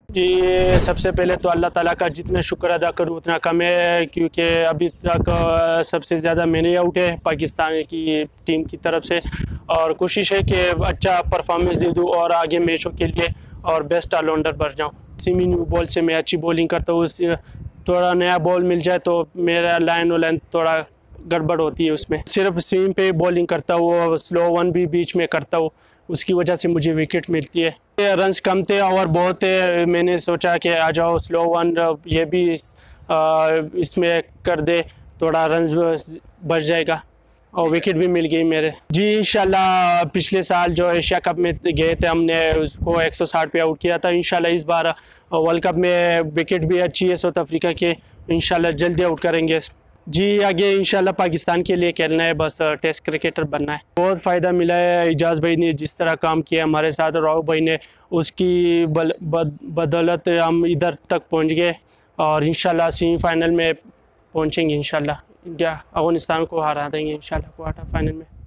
जी, सबसे पहले तो अल्लाह ताला का जितना शुक्र अदा करूँ उतना कम है, क्योंकि अभी तक सबसे ज़्यादा मैंने आउट है पाकिस्तान की टीम की तरफ से, और कोशिश है कि अच्छा परफॉर्मेंस दे दूँ और आगे मैचों के लिए और बेस्ट ऑलराउंडर बन जाऊँ। सेमी न्यू बॉल से मैं अच्छी बॉलिंग करता हूँ, थोड़ा नया बॉल मिल जाए तो मेरा लाइन और लेंथ थोड़ा गड़बड़ होती है, उसमें सिर्फ स्विंग पे बॉलिंग करता हूँ और स्लो वन भी बीच में करता हूँ, उसकी वजह से मुझे विकेट मिलती है। रन्स कम थे और बहुत थे, मैंने सोचा कि आ जाओ स्लो वन ये भी इसमें कर दे, थोड़ा रन्स बच जाएगा और विकेट भी मिल गई मेरे। जी इंशाल्लाह पिछले साल जो एशिया कप में गए थे हमने उसको 160 पे आउट किया था। इंशाल्लाह इस बार वर्ल्ड कप में विकेट भी अच्छी है साउथ अफ्रीका के, इंशाल्लाह जल्दी आउट करेंगे। जी आगे इंशाल्लाह पाकिस्तान के लिए खेलना है, बस टेस्ट क्रिकेटर बनना है। बहुत फ़ायदा मिला है, एजाज भाई ने जिस तरह काम किया हमारे साथ, राव भाई ने, उसकी बदौलत हम इधर तक पहुंच गए और इंशाल्लाह सेमीफाइनल में पहुंचेंगे। इंशाल्लाह इंडिया अफगानिस्तान को हरा देंगे इंशाल्लाह क्वार्टर फाइनल में।